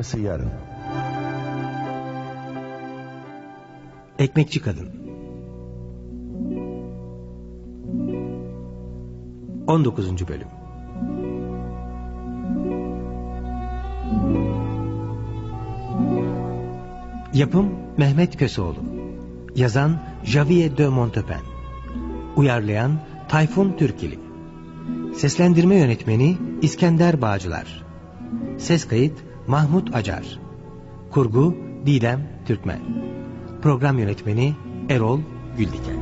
Sonrası yarın. Ekmekçi Kadın. 19. Bölüm. Yapım Mehmet Köseoğlu. Yazan Javier de Montaupen. Uyarlayan Tayfun Türkili. Seslendirme yönetmeni İskender Bağcılar. Ses kayıt Mahmut Acar. Kurgu Didem Türkmen. Program yönetmeni Erol Güldiken.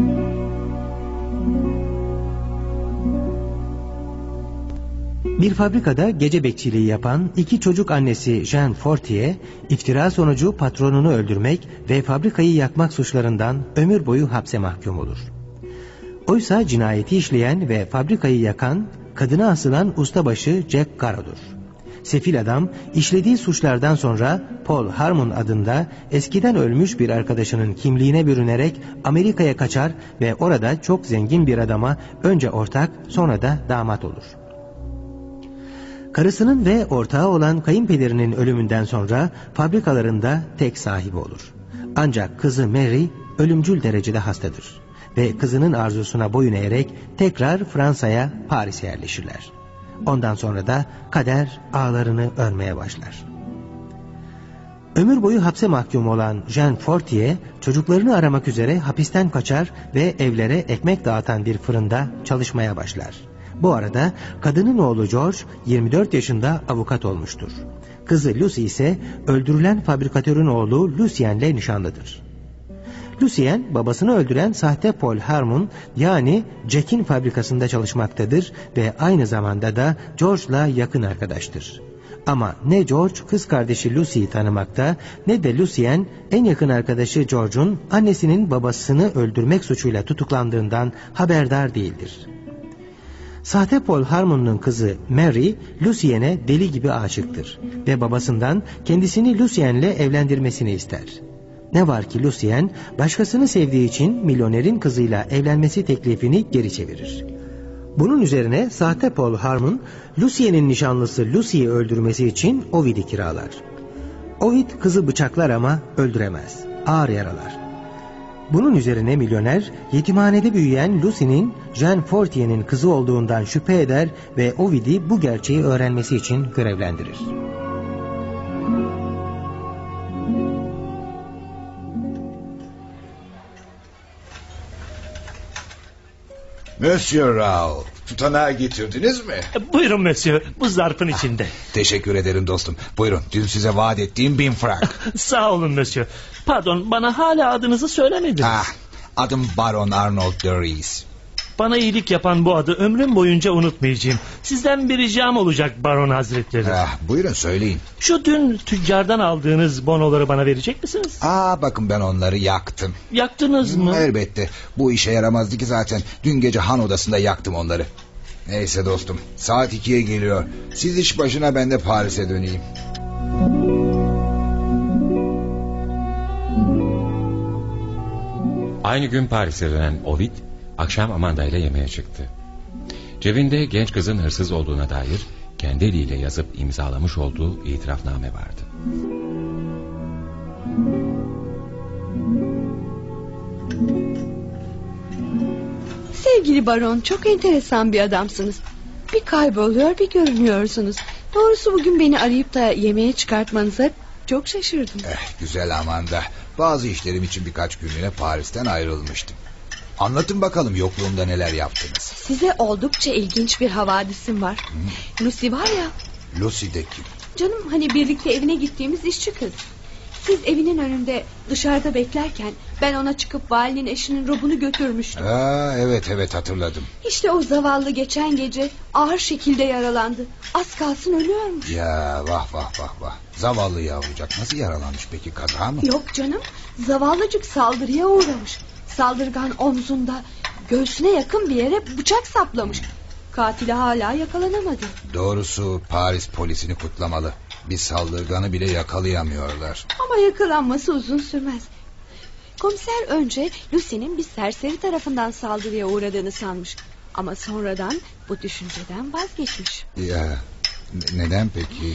Bir fabrikada gece bekçiliği yapan iki çocuk annesi Jean Fortier, iftira sonucu patronunu öldürmek ve fabrikayı yakmak suçlarından ömür boyu hapse mahkum olur. Oysa cinayeti işleyen ve fabrikayı yakan, kadına asılan ustabaşı Jack Garrow'dur. Sefil adam işlediği suçlardan sonra Paul Harmon adında eskiden ölmüş bir arkadaşının kimliğine bürünerek Amerika'ya kaçar ve orada çok zengin bir adama önce ortak sonra da damat olur. Karısının ve ortağı olan kayınpederinin ölümünden sonra fabrikalarında tek sahibi olur. Ancak kızı Mary ölümcül derecede hastadır ve kızının arzusuna boyun eğerek tekrar Fransa'ya, Paris'e yerleşirler. Ondan sonra da kader ağlarını örmeye başlar. Ömür boyu hapse mahkum olan Jean Fortier çocuklarını aramak üzere hapisten kaçar ve evlere ekmek dağıtan bir fırında çalışmaya başlar. Bu arada kadının oğlu George 24 yaşında avukat olmuştur. Kızı Lucy ise öldürülen fabrikatörün oğlu Lucien'le nişanlıdır. Lucien babasını öldüren sahte Paul Harmon yani Jack'in fabrikasında çalışmaktadır ve aynı zamanda da George'la yakın arkadaştır. Ama ne George kız kardeşi Lucy'yi tanımakta ne de Lucien en yakın arkadaşı George'un annesinin babasını öldürmek suçuyla tutuklandığından haberdar değildir. Sahte Paul Harmon'un kızı Mary, Lucien'e deli gibi aşıktır ve babasından kendisini Lucien'le evlendirmesini ister. Ne var ki Lucien, başkasını sevdiği için milyonerin kızıyla evlenmesi teklifini geri çevirir. Bunun üzerine sahte Paul Harmon, Lucien'in nişanlısı Lucy'yi öldürmesi için Ovid'i kiralar. Ovid kızı bıçaklar ama öldüremez, ağır yaralar. Bunun üzerine milyoner, yetimhanede büyüyen Lucy'nin Jean Fortier'in kızı olduğundan şüphe eder ve Ovid'i bu gerçeği öğrenmesi için görevlendirir. Monsieur Raoul, tutanağı getirdiniz mi? Buyurun Monsieur, bu zarfın içinde. Teşekkür ederim dostum. Buyurun, dün size vaat ettiğim 1000 frank. Sağ olun Monsieur. Pardon, bana hala adınızı söylemediniz. Adım Baron Arnold de Ries. Bana iyilik yapan bu adı ömrüm boyunca unutmayacağım. Sizden bir ricam olacak Baron Hazretleri. Buyurun söyleyin. Şu dün tüccardan aldığınız bonoları bana verecek misiniz? Bakın ben onları yaktım. Yaktınız mı? Elbette. Bu işe yaramazdı ki zaten. Dün gece han odasında yaktım onları. Neyse dostum, saat 2'ye geliyor. Siz iş başına, ben de Paris'e döneyim. Aynı gün Paris'e dönen Ovid akşam Amanda ile yemeğe çıktı. Cebinde genç kızın hırsız olduğuna dair kendi eliyle yazıp imzalamış olduğu itirafname vardı. Sevgili baron, çok enteresan bir adamsınız. Bir kayboluyor bir görünüyorsunuz. Doğrusu bugün beni arayıp da yemeğe çıkartmanıza çok şaşırdım. Güzel Amanda. Bazı işlerim için birkaç günlüğüne Paris'ten ayrılmıştım. Anlatın bakalım yokluğumda neler yaptınız. Size oldukça ilginç bir havadisim var. Lucy var ya. Lucy de kim? Canım, hani birlikte evine gittiğimiz işçi kız. Siz evinin önünde dışarıda beklerken ben ona çıkıp valinin eşinin robunu götürmüştüm. Evet hatırladım. İşte o zavallı geçen gece ağır şekilde yaralandı. Az kalsın ölüyormuş. Ya vah. Zavallı yavrucak nasıl yaralanmış peki, kaza mı? Yok canım, zavallıcık saldırıya uğramış. Saldırgan omzunda, göğsüne yakın bir yere bıçak saplamış. Katili hala yakalanamadı. Doğrusu Paris polisini kutlamalı. Bir saldırganı bile yakalayamıyorlar. Ama yakalanması uzun sürmez. Komiser önce Lucy'nin bir serseri tarafından saldırıya uğradığını sanmış. Ama sonradan bu düşünceden vazgeçmiş. Ya neden peki?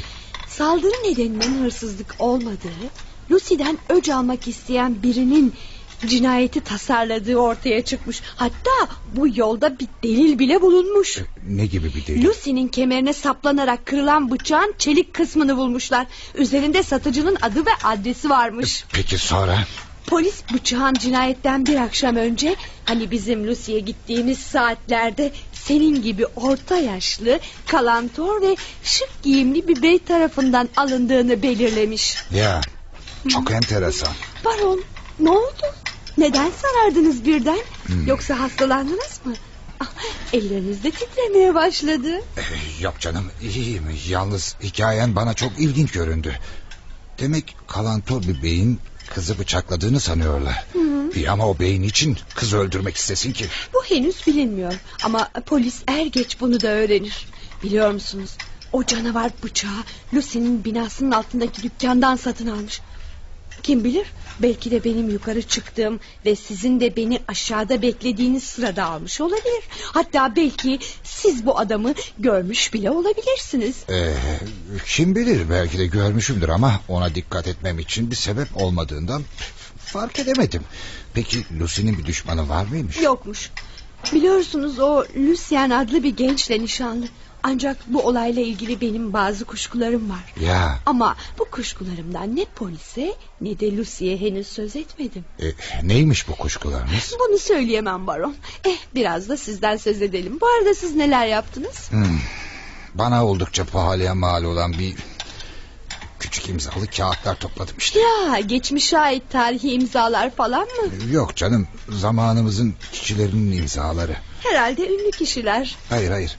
Saldırı nedeninin hırsızlık olmadığı, Lucy'den öc almak isteyen birinin cinayeti tasarladığı ortaya çıkmış. Hatta bu yolda bir delil bile bulunmuş. Ne gibi bir delil? Lucy'nin kemerine saplanarak kırılan bıçağın çelik kısmını bulmuşlar. Üzerinde satıcının adı ve adresi varmış. Peki sonra? Polis bıçağın cinayetten bir akşam önce, hani bizim Lucy'ye gittiğimiz saatlerde, senin gibi orta yaşlı, kalantor ve şık giyimli bir bey tarafından alındığını belirlemiş. Ya, çok enteresan. Baron, ne oldu? Neden sarardınız birden? Yoksa hastalandınız mı? Elleriniz de titremeye başladı. Yok canım, iyiyim. Yalnız hikayen bana çok ilginç göründü. Demek kalantor bir beyin kızı bıçakladığını sanıyorlar. İyi ama o beyin için kız öldürmek istesin ki? Bu henüz bilinmiyor. Ama polis er geç bunu da öğrenir. Biliyor musunuz? O canavar bıçağı Lucy'nin binasının altındaki dükkandan satın almış. Kim bilir, belki de benim yukarı çıktığım ve sizin de beni aşağıda beklediğiniz sırada almış olabilir. Hatta belki siz bu adamı görmüş bile olabilirsiniz. Kim bilir, belki de görmüşümdür ama ona dikkat etmem için bir sebep olmadığından fark edemedim. Peki Lucy'nin bir düşmanı var mıymış? Yokmuş. Biliyorsunuz o Lucien adlı bir gençle nişanlı. Ancak bu olayla ilgili benim bazı kuşkularım var. Ya. Ama bu kuşkularımdan ne polise ne de Lucy'ye henüz söz etmedim. Neymiş bu kuşkularınız? Bunu söyleyemem baron. Biraz da sizden söz edelim. Bu arada siz neler yaptınız? Bana oldukça pahalıya mal olan bir küçük imzalı kağıtlar topladım işte. Ya, geçmişe ait tarihi imzalar falan mı? Yok canım, zamanımızın kişilerinin imzaları. Herhalde ünlü kişiler. Hayır.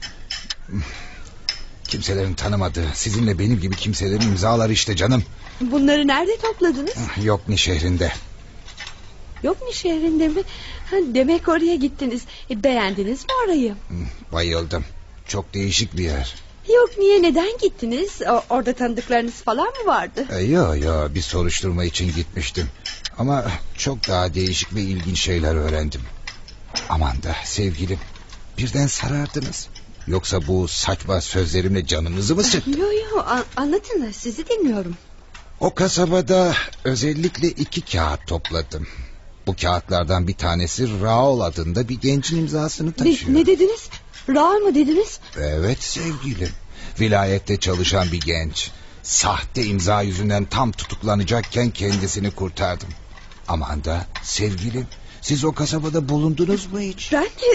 Kimselerin tanımadığı, sizinle benim gibi kimselerin imzaları işte canım. Bunları nerede topladınız? Yokni şehrinde. Yokni şehrinde mi? Demek oraya gittiniz. Beğendiniz mi orayı? Bayıldım. Çok değişik bir yer. Yokni'ye neden gittiniz? Orada tanıdıklarınız falan mı vardı? Yok, bir soruşturma için gitmiştim. Ama çok daha değişik ve ilginç şeyler öğrendim. Aman da sevgilim, birden sarardınız. Yoksa bu saçma sözlerimle canınızı mı sıktı? Yok, anlatın, sizi dinliyorum. O kasabada özellikle 2 kağıt topladım. Bu kağıtlardan bir tanesi Raul adında bir gencin imzasını taşıyor. Ne dediniz? Raul mu dediniz? Evet sevgilim. Vilayette çalışan bir genç. Sahte imza yüzünden tam tutuklanacakken kendisini kurtardım. Aman da sevgilim, siz o kasabada bulundunuz mu hiç?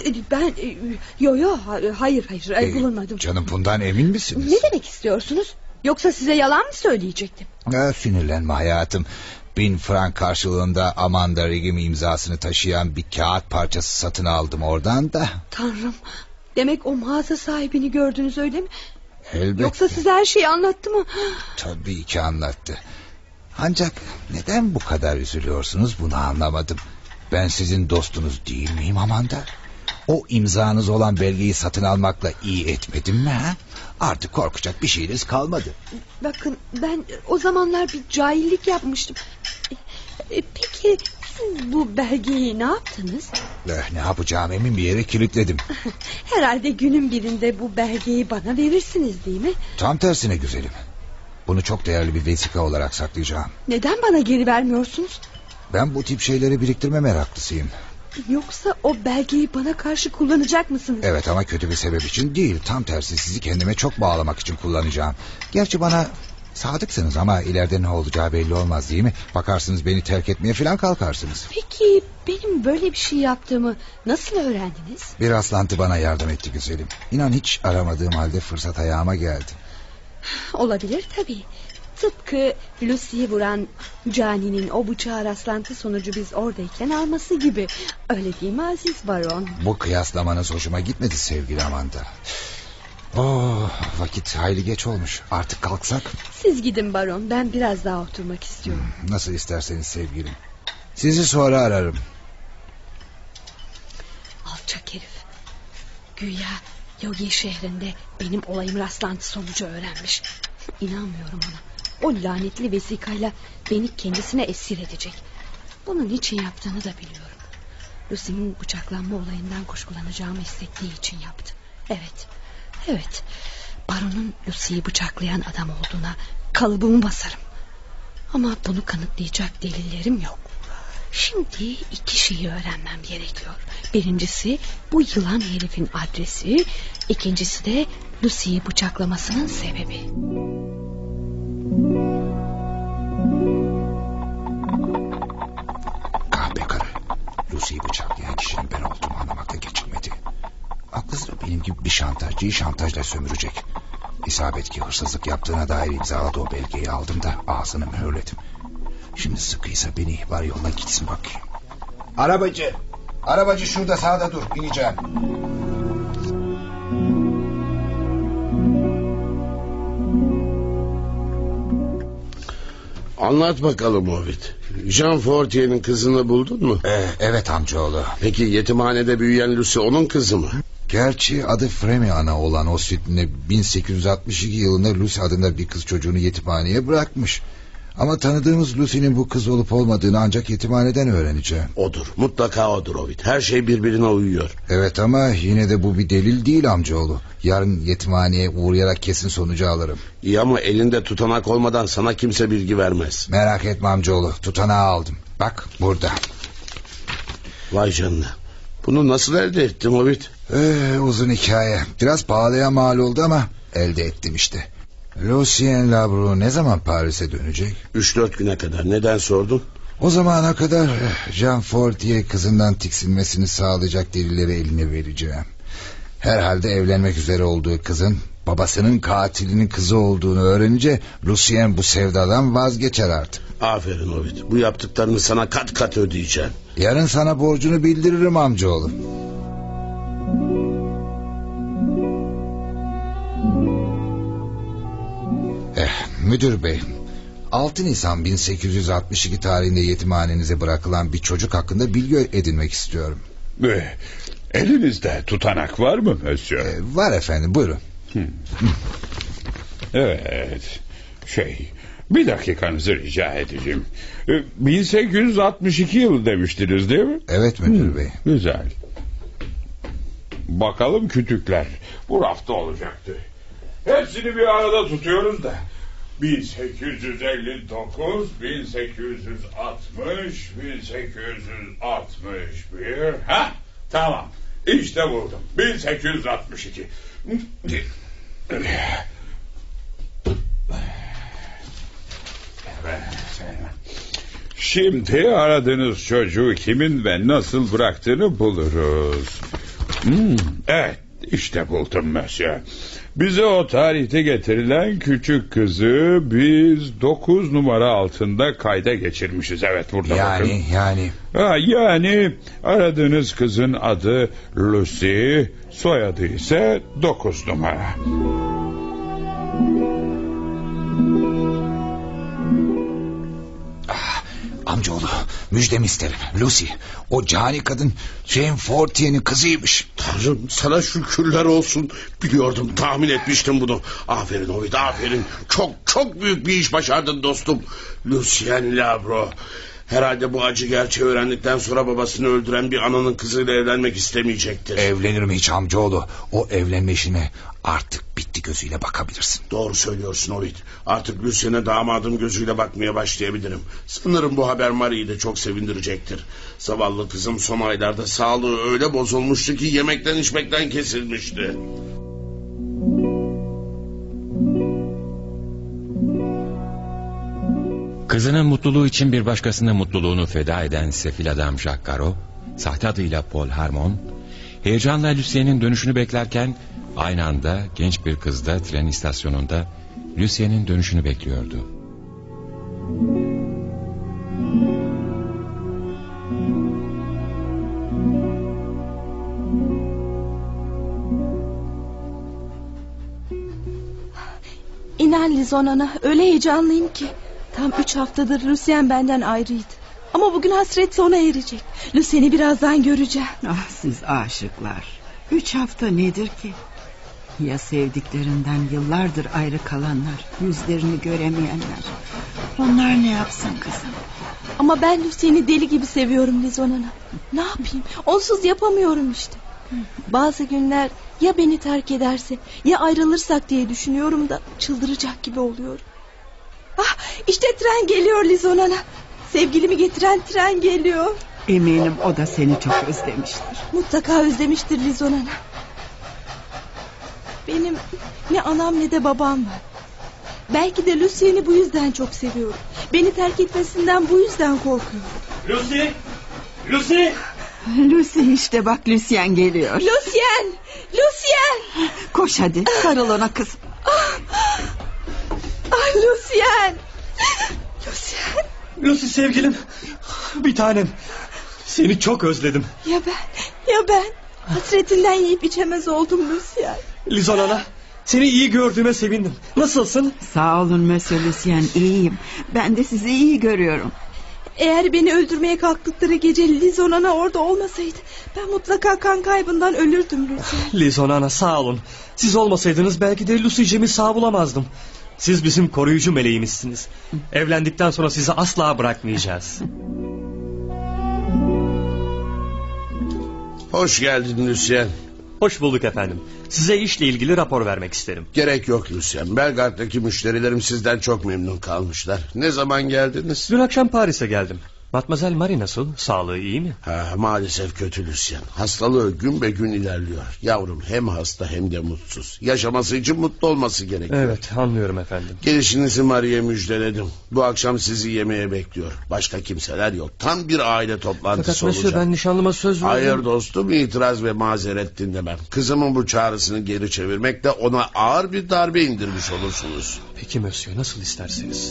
Hayır, bulunmadım. Canım, bundan emin misiniz? Ne demek istiyorsunuz? Yoksa size yalan mı söyleyecektim? Sinirlenme hayatım. 1000 frank karşılığında Amanda Rigim imzasını taşıyan bir kağıt parçası satın aldım oradan da. Tanrım, demek o mağaza sahibini gördünüz, öyle mi? Elbette. Yoksa size her şeyi anlattı mı? Tabii ki anlattı. Ancak neden bu kadar üzülüyorsunuz, bunu anlamadım. Ben sizin dostunuz değil miyim Amanda? O imzanız olan belgeyi satın almakla iyi etmedim mi ha? Artık korkacak bir şeyiniz kalmadı. Bakın, ben o zamanlar bir cahillik yapmıştım. Peki siz bu belgeyi ne yaptınız? Ne yapacağım, emin bir yere kilitledim. Herhalde günün birinde bu belgeyi bana verirsiniz, değil mi? Tam tersine güzelim. Bunu çok değerli bir vesika olarak saklayacağım. Neden bana geri vermiyorsunuz? Ben bu tip şeyleri biriktirme meraklısıyım. Yoksa o belgeyi bana karşı kullanacak mısınız? Evet, ama kötü bir sebep için değil. Tam tersi, sizi kendime çok bağlamak için kullanacağım. Gerçi bana sadıksınız ama ileride ne olacağı belli olmaz, değil mi? Bakarsınız beni terk etmeye falan kalkarsınız. Peki benim böyle bir şey yaptığımı nasıl öğrendiniz? Bir rastlantı bana yardım etti güzelim. İnan hiç aramadığım halde fırsat ayağıma geldi. Olabilir tabii. Tıpkı Lucy'yi vuran caninin o bıçağa rastlantı sonucu biz oradayken alması gibi. Öyle değil mi aziz baron? Bu kıyaslamanız hoşuma gitmedi sevgili Amanda. Vakit hayli geç olmuş. Artık kalksak? Siz gidin baron, ben biraz daha oturmak istiyorum. Nasıl isterseniz sevgilim. Sizi sonra ararım. Alçak herif. Güya Yogi şehrinde benim olayım rastlantı sonucu öğrenmiş. İnanmıyorum ona. O lanetli vesikayla beni kendisine esir edecek. Bunun için yaptığını da biliyorum. Lucy'nin bıçaklanma olayından kuşkulanacağımı hissettiği için yaptı. Evet. Baron'un Lucy'yi bıçaklayan adam olduğuna kalıbımı basarım. Ama bunu kanıtlayacak delillerim yok. Şimdi iki şeyi öğrenmem gerekiyor. Birincisi bu yılan herifin adresi. İkincisi de Lucy'yi bıçaklamasının sebebi. Kahpe karı. Lucy'yi bıçaklayan kişinin ben olduğumu anlamakta geçilmedi. Aklı sıra benim gibi bir şantajcıyı şantajla sömürecek. İsabet ki hırsızlık yaptığına dair imzaladığı o belgeyi aldım da ağzını mühürledim. Şimdi sıkıysa beni ihbar yoluna gitsin bakayım. Arabacı! Arabacı şurada sağda dur, bineceğim. Anlat bakalım Ovid. Jean Fortier'in kızını buldun mu? Evet amcaoğlu. Peki yetimhanede büyüyen Lucy onun kızı mı? Gerçi adı Fremy ana olan o sütüne 1862 yılında Lucy adında bir kız çocuğunu yetimhaneye bırakmış. Ama tanıdığımız Lucy'nin bu kız olup olmadığını ancak yetimhaneden öğreneceğim. Odur, mutlaka odur Ovid. Her şey birbirine uyuyor. Evet ama yine de bu bir delil değil amcaoğlu. Yarın yetimhaneye uğrayarak kesin sonucu alırım. İyi ama elinde tutanak olmadan sana kimse bilgi vermez. Merak etme amcaoğlu, tutanağı aldım. Bak burada. Vay canına. Bunu nasıl elde ettin Ovid? Uzun hikaye. Biraz pahalıya mal oldu ama elde ettim işte. Lucien Labro ne zaman Paris'e dönecek? 3-4 güne kadar. Neden sordun? O zamana kadar Jean Fortier kızından tiksinmesini sağlayacak delilleri eline vereceğim. Herhalde evlenmek üzere olduğu kızın babasının katilinin kızı olduğunu öğrenince Lucien bu sevdadan vazgeçer artık. Aferin Ovid. Bu yaptıklarını sana kat kat ödeyeceğim. Yarın sana borcunu bildiririm amcaoğlum. Müdür bey, 6 Nisan 1862 tarihinde yetimhanenize bırakılan bir çocuk hakkında bilgi edinmek istiyorum. Elinizde tutanak var mı Monsieur? Var efendim, buyurun. Evet. Bir dakikanızı rica edeceğim. 1862 yılı demiştiniz değil mi? Evet müdür bey. Güzel. Bakalım kütükler. Bu rafta olacaktı. Hepsini bir arada tutuyoruz da. 1859, 1860, 1861. Tamam. İşte buldum. 1862. Şimdi aradığınız çocuğu kimin ve nasıl bıraktığını buluruz. Evet, işte buldum Monsieur. Bize o tarihte getirilen küçük kızı biz 9 numara altında kayda geçirmişiz. Evet, burada bakın. Yani aradığınız kızın adı Lucy, soyadı ise 9 numara. Amcaoğlu, müjdemi isterim. Lucy, o cani kadın Jean Fortier'in kızıymış. Tanrım, sana şükürler olsun. Biliyordum, tahmin etmiştim bunu. Aferin Ovid, aferin. Çok çok büyük bir iş başardın dostum. Lucien Labro. Herhalde bu acı gerçeği öğrendikten sonra babasını öldüren bir ananın kızıyla evlenmek istemeyecektir. Evlenir mi hiç amcaoğlu? O evlenme işine artık bitti gözüyle bakabilirsin. Doğru söylüyorsun Ovid. Artık Lucien'e damadım gözüyle bakmaya başlayabilirim. Sanırım bu haber Marie'yi de çok sevindirecektir. Zavallı kızım son aylarda sağlığı öyle bozulmuştu ki yemekten içmekten kesilmişti. Kızının mutluluğu için bir başkasının mutluluğunu feda eden sefil adam Jacques Garot, sahte adıyla Paul Harmon, heyecanla Lucien'in dönüşünü beklerken aynı anda genç bir kız da tren istasyonunda Lucien'in dönüşünü bekliyordu. İnan Lizonana, öyle heyecanlıyım ki. Tam 3 haftadır Lucien benden ayrıydı. Ama bugün hasret sona erecek. Lucien'i birazdan göreceğim. Ah, siz aşıklar. 3 hafta nedir ki? Ya sevdiklerinden yıllardır ayrı kalanlar, yüzlerini göremeyenler. Onlar ne yapsın kızım? Ama ben Lucien'i deli gibi seviyorum Lizonana. Ne yapayım? Onsuz yapamıyorum işte. Bazı günler ya beni terk ederse, ya ayrılırsak diye düşünüyorum da çıldıracak gibi oluyorum. Ah, işte tren geliyor Lizonana. Sevgilimi getiren tren geliyor. Eminim o da seni çok özlemiştir. Mutlaka özlemiştir Lizonana. Benim ne anam ne de babam var. Belki de Lucien'i bu yüzden çok seviyorum. Beni terk etmesinden bu yüzden korkuyorum. Lucy! Lucy! Lucy, işte bak Lucien geliyor. Lucien! Lucien! Koş hadi, sarıl ona kızım. Ah Lucien! Lucien! Lucy sevgilim, bir tanem. Seni çok özledim. Ya ben hasretinden yiyip içemez oldum Lucien. Lizonana, seni iyi gördüğüme sevindim. Nasılsın? Sağ olun Monsieur Lucien, iyiyim. Ben de sizi iyi görüyorum. Eğer beni öldürmeye kalktıkları gece Lizonana orada olmasaydı ben mutlaka kan kaybından ölürdüm Lucien. Lizonana, sağ olun. Siz olmasaydınız belki de Lucy'cimi sağ bulamazdım. Siz bizim koruyucu meleğimizsiniz. Evlendikten sonra sizi asla bırakmayacağız. Hoş geldin Lucien. Hoş bulduk efendim. Size işle ilgili rapor vermek isterim. Gerek yok Lucien. Belgrad'daki müşterilerim sizden çok memnun kalmışlar. Ne zaman geldiniz? Dün akşam Paris'e geldim. Matmazel Marie nasıl? Sağlığı iyi mi? Maalesef kötü Lucien. Hastalığı gün be gün ilerliyor. Yavrum hem hasta hem de mutsuz. Yaşaması için mutlu olması gerekiyor. Evet, anlıyorum efendim. Gelişinizi Marie'ye müjdeledim. Bu akşam sizi yemeğe bekliyor. Başka kimseler yok. Tam bir aile toplantısı Fakat olacak. ben nişanlıma söz verdim. Hayır dostum, itiraz ve mazeret dinlemem. Kızımın bu çağrısını geri çevirmekle ona ağır bir darbe indirmiş olursunuz. Peki Monsieur, nasıl isterseniz.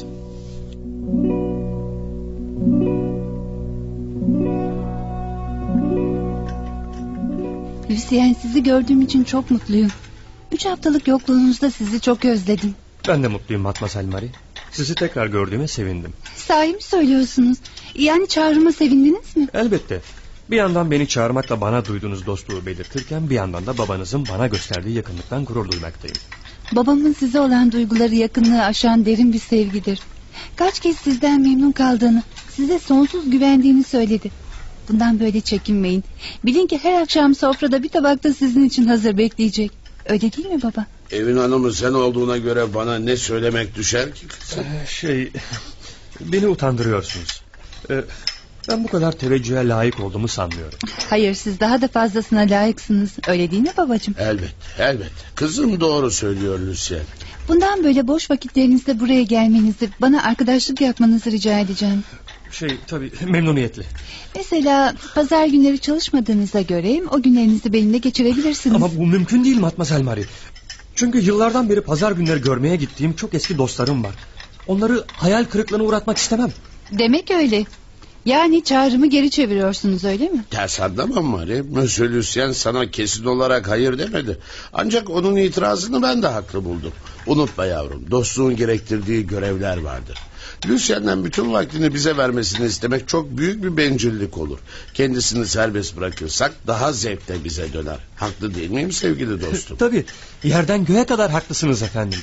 Lucien, sizi gördüğüm için çok mutluyum. 3 haftalık yokluğunuzda sizi çok özledim. Ben de mutluyum Matmazel Marie. Sizi tekrar gördüğüme sevindim. Sahi mi söylüyorsunuz? Yani çağrıma sevindiniz mi? Elbette. Bir yandan beni çağırmakla bana duyduğunuz dostluğu belirtirken bir yandan da babanızın bana gösterdiği yakınlıktan gurur duymaktayım. Babamın size olan duyguları yakınlığı aşan derin bir sevgidir. Kaç kez sizden memnun kaldığını, size sonsuz güvendiğini söyledi. Bundan böyle çekinmeyin. Bilin ki her akşam sofrada bir tabakta sizin için hazır bekleyecek. Öyle değil mi baba? Evin hanımı sen olduğuna göre bana ne söylemek düşer ki kızım? Beni utandırıyorsunuz. Ben bu kadar teveccühe layık olduğumu sanmıyorum. Hayır, siz daha da fazlasına layıksınız. Öyle değil mi babacığım? Elbet. Kızım doğru söylüyor Lucien. Bundan böyle boş vakitlerinizde buraya gelmenizi, bana arkadaşlık yapmanızı rica edeceğim. Tabii memnuniyetle. Mesela pazar günleri çalışmadığınıza göre o günlerinizi benimle geçirebilirsiniz. Ama bu mümkün değil Matmazel Marie. Çünkü yıllardan beri pazar günleri görmeye gittiğim çok eski dostlarım var. Onları hayal kırıklığına uğratmak istemem. Demek öyle. Yani çağrımı geri çeviriyorsunuz, öyle mi? Ters anlamam Marie. Monsieur Lucien sana kesin olarak hayır demedi. Ancak onun itirazını ben de haklı buldum. Unutma yavrum, dostluğun gerektirdiği görevler vardır. Lucien'den bütün vaktini bize vermesini istemek çok büyük bir bencillik olur. Kendisini serbest bırakırsak daha zevkle bize döner. Haklı değil miyim sevgili dostum? Tabii, yerden göğe kadar haklısınız efendim.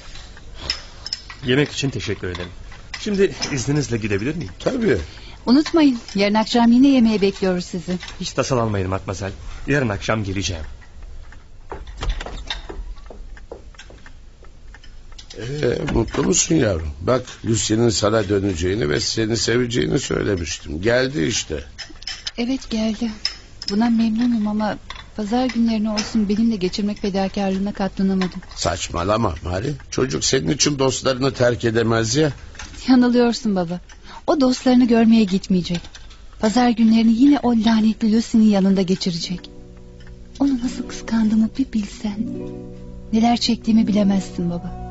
Yemek için teşekkür ederim. Şimdi izninizle gidebilir miyim? Tabii. Unutmayın, yarın akşam yine yemeğe bekliyoruz sizi. Hiç tasalanmayın Matmazel. Yarın akşam geleceğim. Mutlu musun yavrum? Bak Lucien'in sana döneceğini ve seni seveceğini söylemiştim. Geldi işte. Evet, geldi. Buna memnunum ama pazar günlerini olsun benimle geçirmek fedakarlığına katlanamadım. Saçmalama Mari. Çocuk senin için dostlarını terk edemez ya. Yanılıyorsun baba. O dostlarını görmeye gitmeyecek. Pazar günlerini yine o lanetli Lucy'nin yanında geçirecek. Onu nasıl kıskandığımı bir bilsen. Neler çektiğimi bilemezsin baba.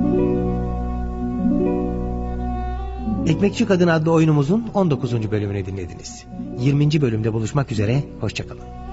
Ekmekçi Kadın adlı oyunumuzun 19. bölümünü dinlediniz. 20. bölümde buluşmak üzere, hoşça kalın.